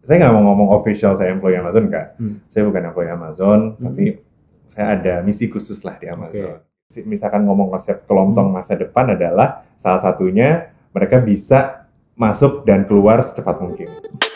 saya nggak mau ngomong official saya employee Amazon, enggak. Saya bukan employee Amazon, tapi saya ada misi khusus lah di Amazon. Misalkan ngomong konsep kelontong masa depan adalah salah satunya mereka bisa masuk dan keluar secepat mungkin.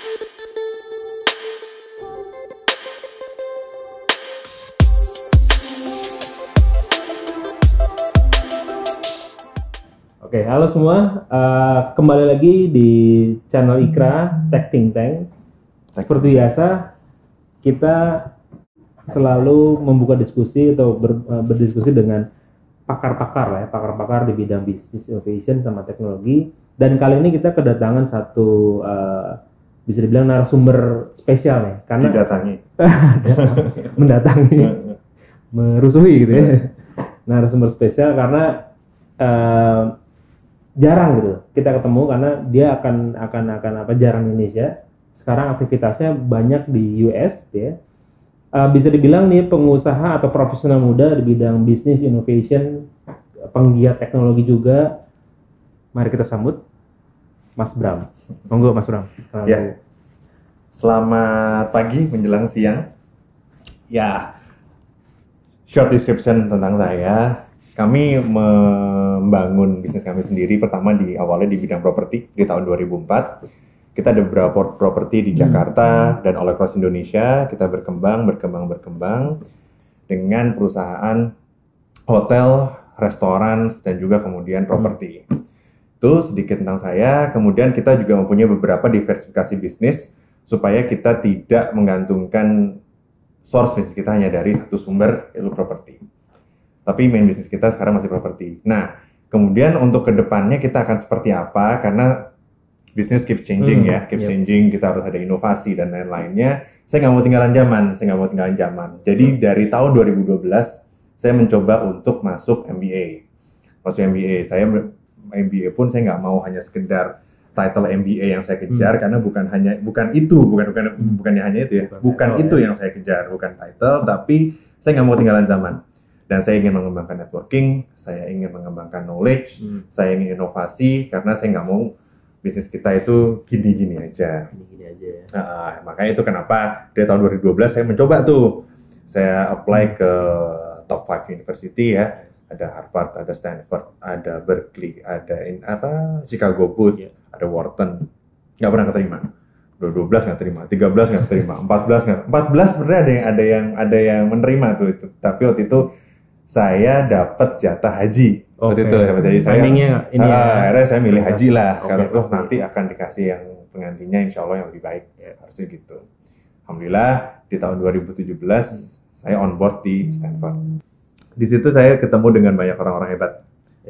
Oke, halo semua. Kembali lagi di channel Ikra Tech Think Tank. Seperti biasa, kita selalu membuka diskusi atau berdiskusi dengan pakar-pakar lah ya, pakar-pakar di bidang business innovation sama teknologi. Dan kali ini kita kedatangan satu bisa dibilang narasumber spesial nih, karena mendatangi, merusui gitu ya. Narasumber spesial karena jarang gitu kita ketemu, karena dia akan jarang di Indonesia. Sekarang aktivitasnya banyak di US ya. Bisa dibilang nih pengusaha atau profesional muda di bidang business innovation, penggiat teknologi juga. Mari kita sambut Mas Bram. Monggo Mas Bram. Ya. Selamat pagi menjelang siang. Ya, short description tentang saya. Kami membangun bisnis kami sendiri pertama awalnya di bidang properti di tahun 2004. Kita ada beberapa properti di Jakarta dan all across Indonesia. Kita berkembang dengan perusahaan hotel, restoran, dan juga kemudian properti. Itu sedikit tentang saya. Kemudian kita juga mempunyai beberapa diversifikasi bisnis supaya kita tidak menggantungkan source bisnis kita hanya dari satu sumber, yaitu properti. Tapi main bisnis kita sekarang masih properti. Nah, kemudian untuk kedepannya kita akan seperti apa? Karena bisnis keep changing changing. Kita harus ada inovasi dan lain-lainnya. Saya nggak mau tinggalan zaman. Jadi dari tahun 2012 saya mencoba untuk masuk MBA. Saya MBA pun saya nggak mau hanya sekedar title MBA yang saya kejar, karena bukannya hanya itu ya. Bukan itu yang saya kejar, bukan title, tapi saya nggak mau tinggalan zaman. Dan saya ingin mengembangkan networking, saya ingin mengembangkan knowledge, saya ingin inovasi, karena saya nggak mau bisnis kita itu gini-gini aja. Makanya itu kenapa dari tahun 2012 saya mencoba tuh. Saya apply ke top 5 university ya. Ada Harvard, ada Stanford, ada Berkeley, ada Chicago Booth, ada Wharton. Nggak pernah keterima. 12 nggak terima, 13 nggak terima, 14 sebenarnya ada yang menerima tuh itu. Tapi waktu itu saya dapat jatah haji. Waktu itu dapat haji saya. Akhirnya saya milih haji lah, karena terus nanti akan dikasih yang penggantinya insya Allah yang lebih baik. Harusnya gitu. Alhamdulillah di tahun 2017 saya on board di Stanford. Di situ saya ketemu dengan banyak orang-orang hebat.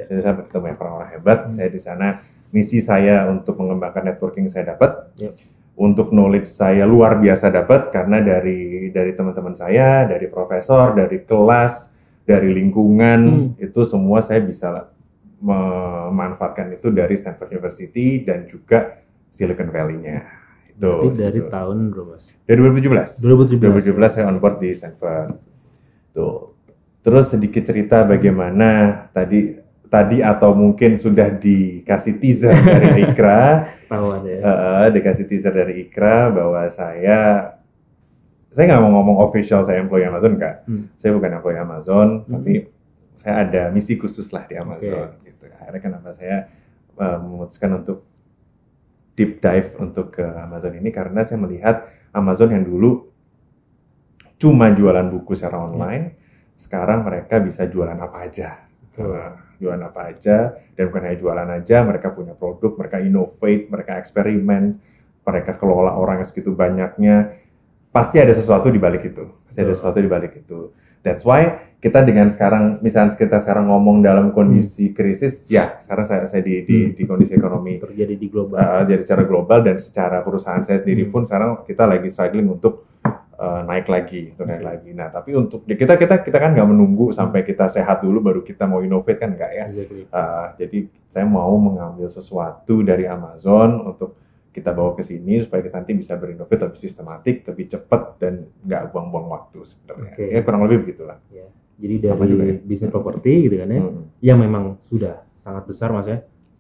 Saya di sana, misi saya untuk mengembangkan networking saya dapat. Untuk knowledge saya luar biasa dapat, karena dari teman-teman saya, dari profesor, dari kelas, dari lingkungan, itu semua saya bisa memanfaatkan itu dari Stanford University dan juga Silicon Valley-nya. Itu dari tahun berapa? Dari 2017 saya on board di Stanford. Tuh. Terus sedikit cerita bagaimana tadi atau mungkin sudah dikasih teaser dari Ikra. Dikasih teaser dari Ikra bahwa saya nggak mau ngomong official saya employee Amazon, enggak. Saya bukan employee Amazon, tapi saya ada misi khusus lah di Amazon. Gitu. Akhirnya kenapa saya memutuskan untuk deep dive untuk ke Amazon ini, karena saya melihat Amazon yang dulu cuma jualan buku secara online, sekarang mereka bisa jualan apa aja. Jualan apa aja, dan bukan hanya jualan aja, mereka punya produk, mereka innovate, mereka eksperimen, mereka kelola orang yang segitu banyaknya. Pasti ada sesuatu di balik itu. That's why kita dengan sekarang, misalnya kita sekarang ngomong dalam kondisi krisis, ya sekarang saya di kondisi ekonomi terjadi di global. Jadi secara global dan secara perusahaan saya sendiri pun sekarang kita lagi struggling untuk naik lagi. Nah, tapi untuk kita kan nggak menunggu sampai kita sehat dulu baru kita mau innovate, kan nggak ya. Jadi saya mau mengambil sesuatu dari Amazon untuk kita bawa ke sini supaya kita nanti bisa berinovasi lebih sistematik, lebih cepat, dan nggak buang-buang waktu sebenarnya. Ya kurang lebih begitulah. Jadi dari bisnis properti gitu kan ya, yang memang sudah sangat besar Mas ya.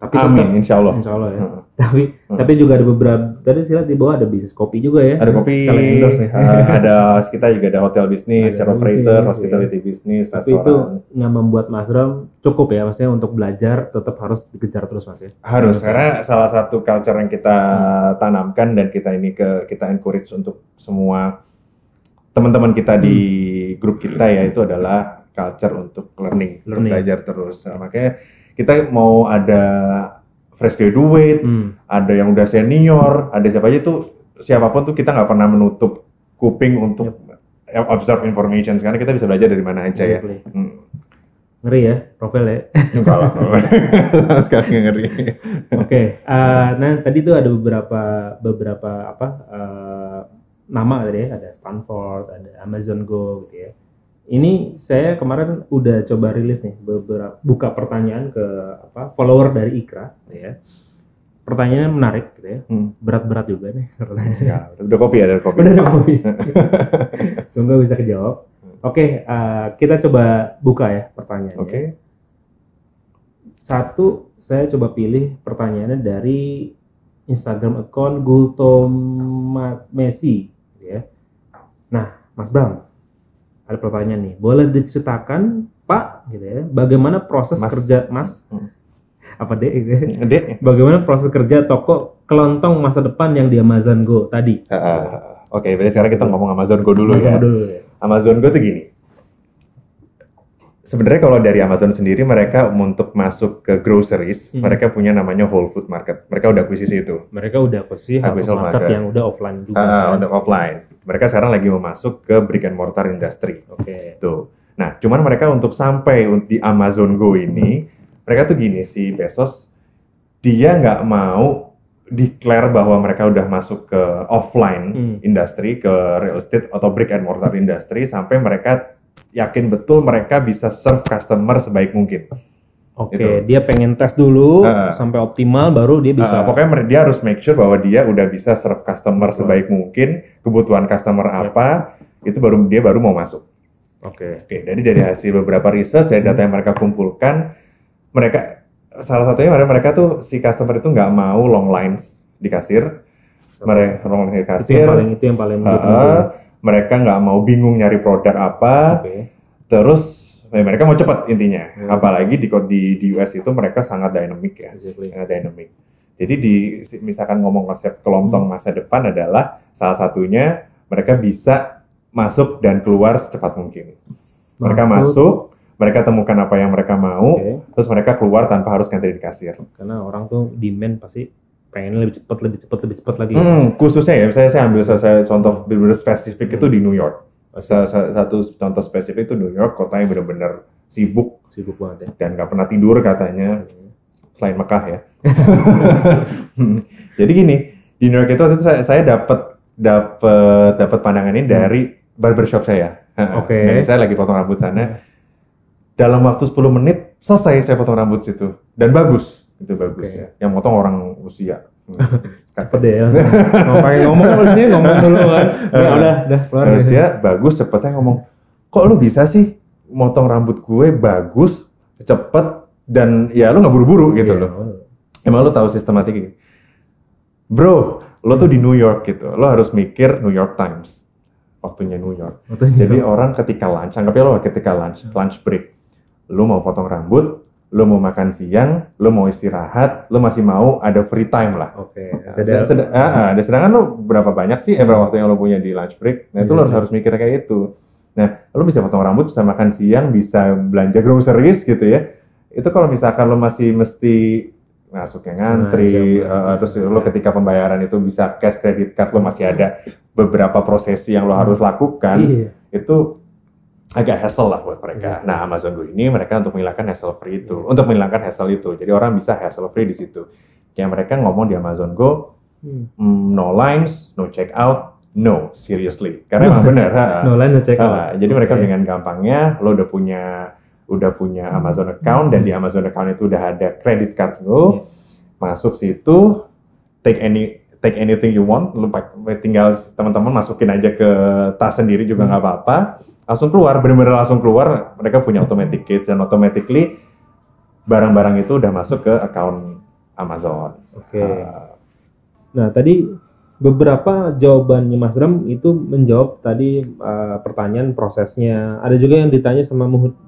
Tapi Amin, insya Allah. Insya Allah ya. Tapi juga ada beberapa, tadi sih lihat di bawah ada bisnis kopi juga ya. Ada kopi, sekalian endorse nih. ada kita juga ada hotel bisnis, Ada operator, bisnis, hospitality bisnis, Tapi itu restoran. nggak membuat Mas Ram cukup ya, maksudnya untuk belajar tetap harus dikejar terus Mas ya. Harus, karena salah satu culture yang kita tanamkan dan kita encourage untuk semua teman-teman kita di grup kita ya, itu adalah culture untuk learning. Untuk belajar terus. Nah, makanya kita mau ada fresh graduate, ada yang udah senior, ada siapa aja tuh, siapapun tuh kita nggak pernah menutup kuping untuk observe information, karena kita bisa belajar dari mana aja ya. Ngeri ya, profil ya. Enggak lah, sama sekali nggak ngeri. Oke, nah tadi tuh ada beberapa nama tadi ya, ada Stanford, ada Amazon Go gitu ya. Ini saya kemarin udah coba rilis nih buka pertanyaan ke follower dari Ikra ya. Pertanyaannya menarik gitu ya. Berat-berat juga nih pertanyaannya. Ya, udah kopi. Udah ada kopi. Semoga bisa kejawab. Oke, kita coba buka ya pertanyaannya. Oke. Satu, saya coba pilih pertanyaannya dari Instagram account Gultomesi ya. Nah, Mas Bram, ada pertanyaan nih, boleh diceritakan Pak gitu ya, bagaimana proses kerja Mas apa deh gitu ya? Bagaimana proses kerja toko kelontong masa depan yang di Amazon Go tadi? Oke, berarti sekarang kita ngomong Amazon Go dulu ya. Amazon Go tuh gini. Sebenarnya kalau dari Amazon sendiri, mereka untuk masuk ke groceries, mereka punya namanya Whole Food Market. Mereka udah akuisisi itu. Mereka udah akuisisi Whole Food Market yang udah offline juga. Untuk offline. Mereka sekarang lagi mau masuk ke brick and mortar industry. Oke. Tuh. Nah, cuman mereka untuk sampai di Amazon Go ini, mereka tuh gini, si Bezos, dia nggak mau declare bahwa mereka udah masuk ke offline industry, ke real estate atau brick and mortar industry, sampai mereka yakin betul mereka bisa serve customer sebaik mungkin. Oke, dia pengen tes dulu sampai optimal baru dia bisa. Pokoknya dia harus make sure bahwa dia udah bisa serve customer sebaik mungkin, kebutuhan customer apa, itu dia baru mau masuk. Oke, jadi dari hasil beberapa research, dari data yang mereka kumpulkan, salah satunya mereka tuh si customer itu nggak mau long lines di kasir, Itu yang paling mereka nggak mau bingung nyari produk apa, terus mereka mau cepat intinya. Apalagi di US itu mereka sangat dynamic ya, sangat dynamic. Jadi misalkan ngomong konsep kelontong masa depan adalah salah satunya mereka bisa masuk dan keluar secepat mungkin. Mereka masuk, mereka temukan apa yang mereka mau, terus mereka keluar tanpa harus ngantri di kasir. Karena orang tuh demand pasti pengen lebih cepat lagi. Khususnya ya, misalnya saya ambil contoh benar-benar spesifik itu di New York. Satu contoh spesifik itu New York, kota yang benar-benar sibuk banget ya. Dan nggak pernah tidur katanya, selain Mekah ya. Jadi gini, di New York itu waktu itu saya dapat pandangan ini dari barbershop saya. Dan saya lagi potong rambut sana. Dalam waktu 10 menit selesai saya potong rambut situ, dan bagus. Itu bagus ya. Yang motong orang usia. Pede ya. Ngomong dulu kan. Udah keluar. Usia bagus, cepet. Saya ngomong, kok lu bisa sih motong rambut gue bagus, cepet, dan ya lu nggak buru-buru gitu loh. Emang lu tahu sistematik ini? Bro, lo tuh di New York gitu. Lo harus mikir New York Times. Waktunya New York. Jadi orang ketika lunch, anggapnya lo ketika lunch break. Lo mau potong rambut, lo mau makan siang, lo mau istirahat, lo masih mau ada free time lah. Sedangkan lo berapa banyak sih berapa waktu yang lo punya di lunch break? Nah itu lo harus mikir kayak itu. Nah lo bisa potong rambut, bisa makan siang, bisa belanja groceries gitu ya. Itu kalau misalkan lo masih mesti masuknya ngantri, terus lo ketika pembayaran itu bisa cash credit card, lo masih ada beberapa prosesi yang lo harus lakukan, itu agak hassle lah buat mereka. Nah, Amazon Go ini mereka untuk menghilangkan hassle free itu, Jadi orang bisa hassle free di situ. Kayak mereka ngomong di Amazon Go, no lines, no check out, no, seriously. Karena emang benar. No line, no check out. Jadi mereka dengan gampangnya, lo udah punya Amazon account, dan di Amazon account itu udah ada credit card lo, masuk situ, take anything you want, lo tinggal teman-teman masukin aja ke tas sendiri juga nggak apa-apa. Langsung keluar, benar-benar langsung keluar. Mereka punya automatic gates, dan automatically barang-barang itu udah masuk ke account Amazon. Oke. Nah, tadi beberapa jawabannya Mas Ram itu menjawab tadi pertanyaan prosesnya. Ada juga yang ditanya sama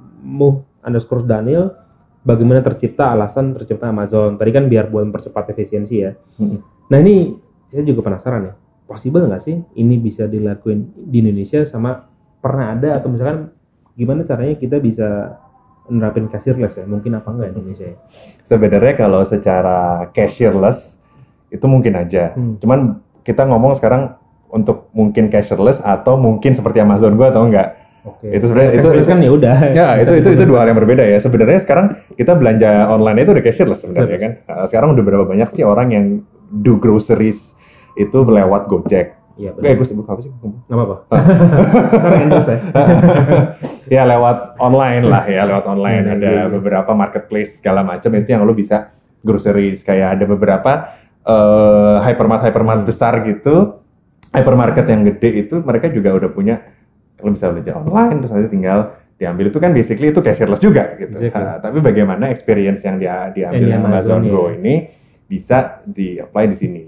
Muh_Daniel, bagaimana alasan tercipta Amazon. Tadi kan biar buat mempercepat efisiensi ya. Nah, ini saya juga penasaran ya. Possible nggak sih ini bisa dilakuin di Indonesia, sama pernah ada atau misalkan gimana caranya kita bisa nerapin cashierless ya? Mungkin apa enggak Indonesia ya? Sebenarnya kalau secara cashierless itu mungkin aja. Cuman kita ngomong sekarang untuk mungkin cashierless atau mungkin seperti Amazon Go atau enggak. Oke. Itu sebenarnya itu kan ya udah. Ya, itu dua hal yang berbeda ya. Sebenarnya sekarang kita belanja online itu udah cashierless sebenarnya kan. Sekarang udah berapa banyak sih orang yang do groceries itu lewat Gojek. Iya benar. Gue sebut apa sih? Nggak apa-apa. Kan endorse ya. Ya lewat online lah ya, lewat online. Ada beberapa marketplace segala macam itu yang lo bisa groceries. Kayak ada beberapa hypermart besar gitu, hypermarket yang gede itu mereka juga udah punya, lo bisa belanja online terus nanti tinggal diambil. Itu kan basically itu cashierless juga gitu. Tapi bagaimana experience yang diambil Amazon Go ini bisa di-apply di sini.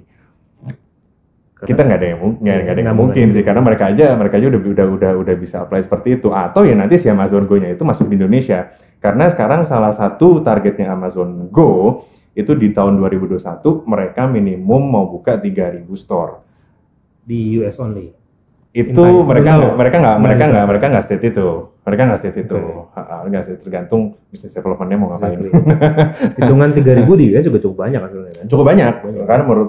Kita nggak ada yang mungkin sih, karena mereka aja udah bisa apply seperti itu. Atau ya nanti si Amazon Go-nya itu masuk di Indonesia. Karena sekarang salah satu targetnya Amazon Go itu di tahun 2021 mereka minimum mau buka 3.000 store di US only. Itu mereka nggak state itu. Mereka nggak state itu. Nggak state, tergantung bisnis development-nya mau ngapain. Hitungan 3.000 di US juga cukup banyak sebenarnya. Cukup banyak. Kan menurut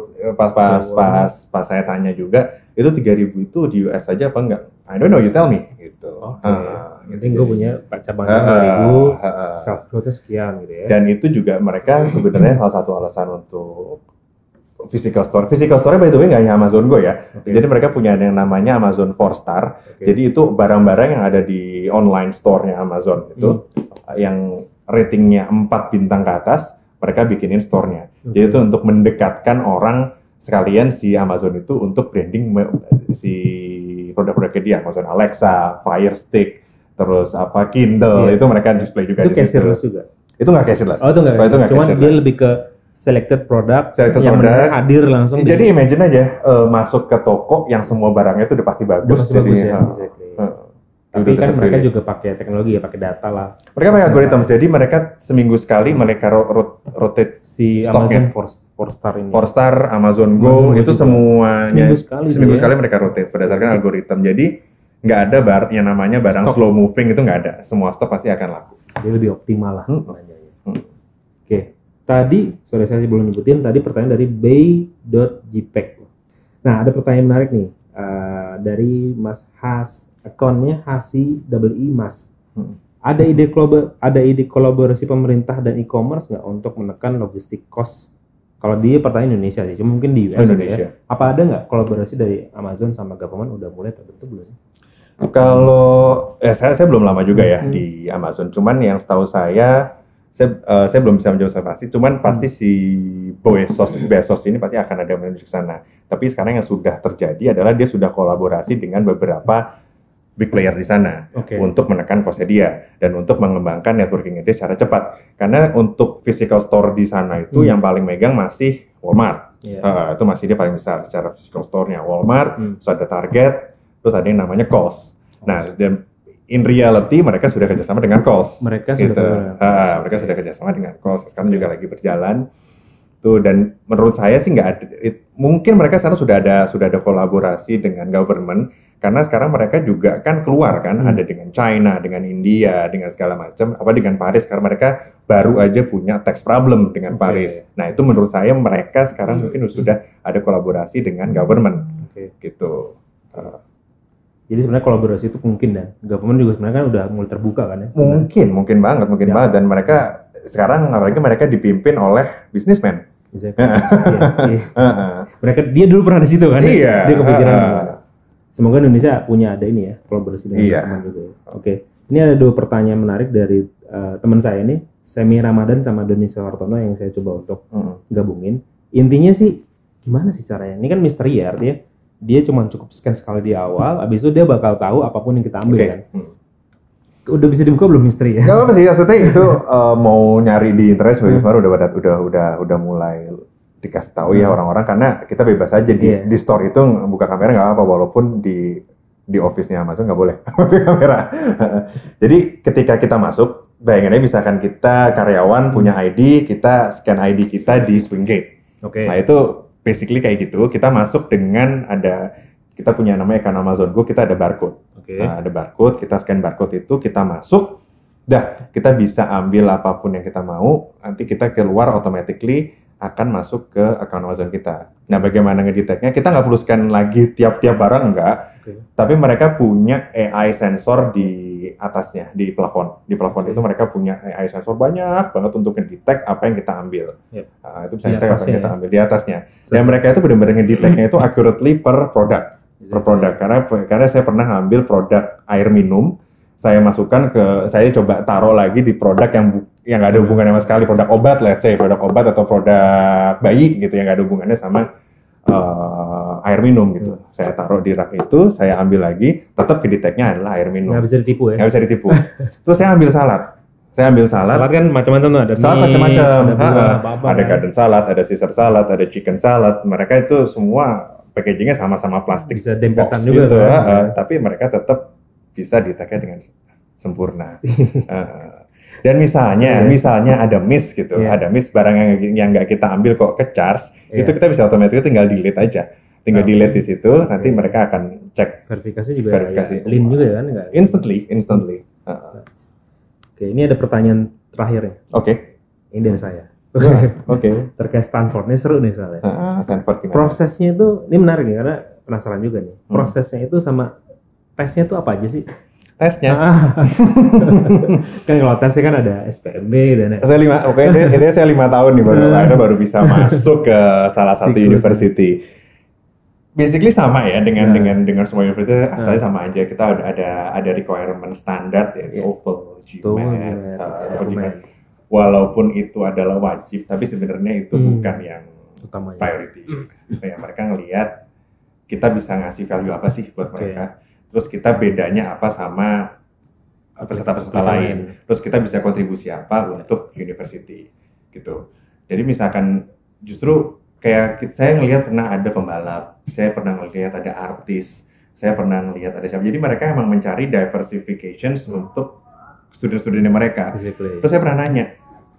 pas saya tanya juga, itu 3.000 itu di US aja apa enggak? I don't know, you tell me gitu. Gitu. Gue punya cabang 2.000, sales growth-nya sekian gitu ya. Dan itu juga mereka sebenarnya salah satu alasan untuk physical store. Physical store by the way nggak hanya Amazon Go ya. Jadi mereka punya yang namanya Amazon 4-star. Jadi itu barang-barang yang ada di online store-nya Amazon itu yang ratingnya 4 bintang ke atas, mereka bikinin store-nya. Jadi itu untuk mendekatkan orang sekalian si Amazon itu untuk branding si produk-produknya dia. Amazon Alexa, Fire Stick, terus apa Kindle, itu mereka display juga itu di situ. Juga. Itu nggak cashless. Oh, itu nggak Cuma dia lebih ke selected product yang hadir langsung. Jadi imagine aja masuk ke toko yang semua barangnya itu udah pasti bagus. Tapi kan mereka juga pakai teknologi ya, pakai data lah. Mereka pakai algoritma. Jadi mereka seminggu sekali mereka rotate si stoknya. Amazon 4-star ini. 4-star, Amazon Go itu semuanya seminggu sekali mereka rotate berdasarkan algoritma. Jadi nggak ada yang namanya barang slow moving, itu nggak ada. Semua stok pasti akan laku. Jadi lebih optimal lah belanjanya. Oke. Tadi, sorry saya belum nyebutin, tadi pertanyaan dari bay.jpeg. Nah, ada pertanyaan menarik nih dari Mas Has, akunnya Hasi WI Mas. Ada ide kolaborasi pemerintah dan e-commerce nggak untuk menekan logistik cost? Kalau dia pertanyaan Indonesia sih, cuma mungkin di US ya. Apa ada nggak kolaborasi dari Amazon sama government udah mulai terbentuk belum sih? Kalau saya belum lama juga ya di Amazon, cuman yang setahu saya belum bisa menjawab pasti, cuman pasti si Bezos ini pasti akan ada menuju ke sana. Tapi sekarang yang sudah terjadi adalah dia sudah kolaborasi dengan beberapa big player di sana untuk menekan costnya dia dan untuk mengembangkan networking dia secara cepat. Karena untuk physical store di sana itu yang paling megang masih Walmart. Itu masih dia paling besar secara physical store-nya Walmart. Terus ada Target, terus ada yang namanya Kohl's. Nah, dan in reality mereka sudah kerjasama dengan Kohl's. Mereka sudah kerjasama dengan Kohl's. Sekarang juga lagi berjalan. Tuh, dan menurut saya sih nggak ada. Mungkin mereka sekarang sudah ada kolaborasi dengan government, karena sekarang mereka juga kan keluar kan, ada dengan China, dengan India, dengan segala macam. Apa dengan Paris? Karena mereka baru aja punya tax problem dengan Paris. Nah itu menurut saya mereka sekarang mungkin sudah ada kolaborasi dengan government, gitu. Jadi sebenarnya kolaborasi itu mungkin, dan government juga sebenarnya kan udah mulai terbuka kan ya? Mungkin banget. Dan mereka sekarang apalagi mereka dipimpin oleh businessman. Dia dulu pernah di situ kan? Iya. Dia kepikiran. Semoga Indonesia punya ada ini ya, kolaborasi dengan teman juga. Ini ada 2 pertanyaan menarik dari teman saya ini, Semi Ramadan sama Doni Soehartono, yang saya coba untuk gabungin. Intinya sih gimana sih caranya? Ini kan misteri ya, artinya dia cuma cukup scan sekali di awal, habis itu dia bakal tahu apapun yang kita ambil kan. Udah bisa dibuka belum misteri ya? Gak apa-apa sih, maksudnya itu mau nyari di internet sebenarnya udah mulai dikasih tahu ya orang-orang, karena kita bebas aja di store itu buka kamera nggak apa, walaupun di office-nya Amazon nggak boleh pakai kamera. Jadi ketika kita masuk, bayangannya misalkan kita karyawan punya ID, kita scan ID kita di Swinggate. Nah itu basically kayak gitu, kita masuk dengan kita punya namanya account Amazon Go, kita ada barcode. Nah, ada barcode, kita scan barcode itu, kita masuk, kita bisa ambil apapun yang kita mau, nanti kita keluar automatically akan masuk ke account Amazon kita. Nah, bagaimana ngedetectnya? Kita nggak perlu scan lagi tiap-tiap barang, enggak. Tapi mereka punya AI sensor di atasnya, di plafon. Di plafon itu mereka punya AI sensor banyak banget untuk ngedetect apa yang kita ambil. Nah, itu bisa ngedetect apa yang kita ambil di atasnya. Dan mereka itu benar-benar ngedetectnya itu accurately per produk. Karena saya pernah ngambil produk air minum, saya masukkan saya coba taruh lagi di produk yang nggak ada hubungannya sama sekali, produk obat, let's say produk obat atau produk bayi gitu, yang nggak ada hubungannya sama air minum gitu. Saya taruh di rak itu, saya ambil lagi, tetap kedeteknya adalah air minum. Nggak bisa ditipu ya? Nggak bisa ditipu. Terus saya ambil salad. Salad kan macam-macam tuh, ada salad macam-macam. Ada kan? garden salad, ada Caesar salad, ada chicken salad. Mereka itu semua packagingnya sama-sama plastik, bisa dempetan box juga gitu, kan? tapi mereka tetap bisa deteknya dengan sempurna. Dan misalnya ada miss gitu, ada miss barang yang nggak kita ambil kok ke charge, itu kita bisa otomatis tinggal delete aja, delete di situ, nanti mereka akan cek. Verifikasi juga, link juga kan? Instantly. Oke, ini ada pertanyaan terakhir ya. Ini dari saya. Terkait Stanford, ini seru nih soalnya. Stanford gimana? Prosesnya itu, ini menarik nih, karena penasaran juga nih. Prosesnya itu sama tesnya itu apa aja sih? Tesnya? Kan kalau tesnya kan ada SPMB dan... Saya 5 tahun nih baru bisa masuk ke salah satu university. Basically sama ya dengan semua university, asalnya sama aja. Kita ada requirement standar ya, TOEFL, GMAT. Walaupun itu adalah wajib, tapi sebenarnya itu bukan yang utamanya, priority. Ya, mereka ngelihat kita bisa ngasih value apa sih buat mereka. Terus kita bedanya apa sama peserta-peserta lain. Terus kita bisa kontribusi apa untuk university gitu. Jadi misalkan justru kayak saya ngelihat pernah ada pembalap, saya pernah ngelihat ada artis, saya pernah ngelihat ada siapa. Jadi mereka emang mencari diversifications untuk student-studentnya mereka. Terus saya pernah nanya,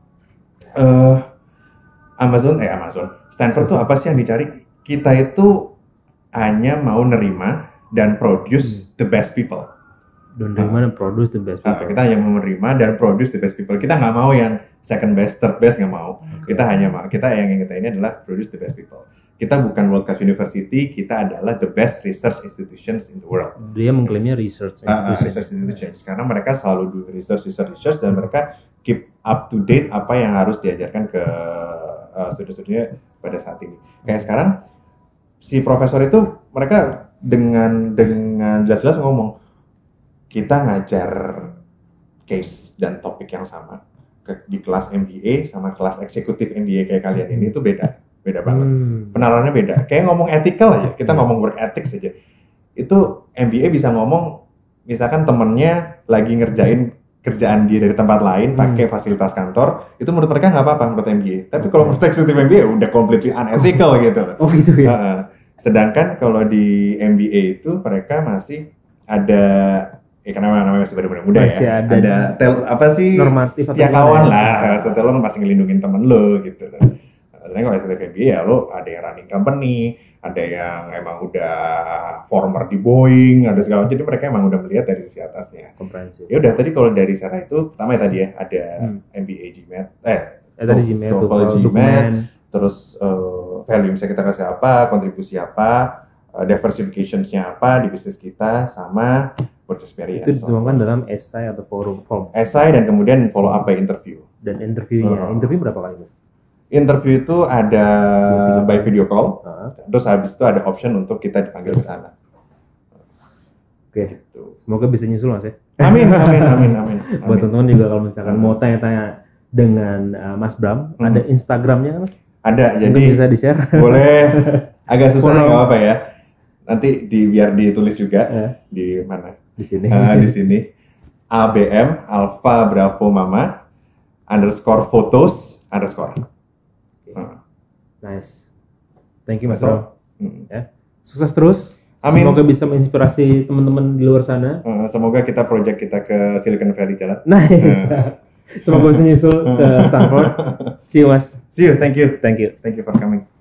Stanford tuh apa sih yang dicari? Kita itu hanya mau nerima dan produce the best people. Kita hanya mau menerima dan produce the best people. Kita nggak mau yang second best, third best, nggak mau. Kita yang kita ini adalah produce the best people. Kita bukan world class university, kita adalah the best research institutions in the world. Dia mengklaimnya research institutions. Karena mereka selalu do research dan mereka keep up to date apa yang harus diajarkan ke student-studentnya pada saat ini. Kayak sekarang si profesor itu mereka dengan jelas-jelas ngomong, kita ngajar case dan topik yang sama di kelas MBA sama kelas eksekutif MBA kayak kalian ini itu beda banget. Penalarannya beda. Kayak ngomong ethical aja, kita ngomong work ethics aja. Itu MBA bisa ngomong, misalkan temennya lagi ngerjain kerjaan dia dari tempat lain pakai fasilitas kantor, itu menurut mereka nggak apa-apa menurut MBA. Tapi kalau menurut eksekutif MBA udah completely unethical gitu. Oh gitu ya. Sedangkan kalau di MBA itu mereka masih ada karena namanya masih pada muda ya. Ada setia kawan lah. Setelah lo masih ngelindungin temen lo gitu. Sebenarnya kalau eksekutif MBA ya lo ada yang running company, ada yang emang udah former di Boeing, ada segala macam. Jadi mereka emang udah melihat dari sisi atasnya. Komprehensif. Ya udah tadi kalau dari sana itu pertama ya tadi ya ada MBA GMAT, TOEFL GMAT, terus value misalnya kita kasih apa, kontribusi apa, diversification-nya apa di bisnis kita, sama work experience. Itu dituangkan dalam essay atau form. Essay dan kemudian follow up by interview. Dan interviewnya, interview berapa kali? Interview itu ada by video call, terus habis itu ada option untuk kita dipanggil ke sana. Oke, gitu. Semoga bisa nyusul Mas ya. Amin. Buat teman-teman juga kalau misalkan mau tanya-tanya dengan Mas Bram, ada Instagramnya Mas? Ada, jadi bisa di-share. Boleh, agak susah nggak apa-apa ya. Nanti biar ditulis juga di mana? Di sini. Di sini. ABM Alpha Bravo Mama _photos_. Nice. Thank you Mas So, Ram. Ya. Sukses terus. Amin. Semoga bisa menginspirasi teman-teman di luar sana. Semoga project kita ke Silicon Valley jalan. Nice. Semoga bisa nyusul ke Stanford. See you Mas. See you, thank you. Thank you. Thank you for coming.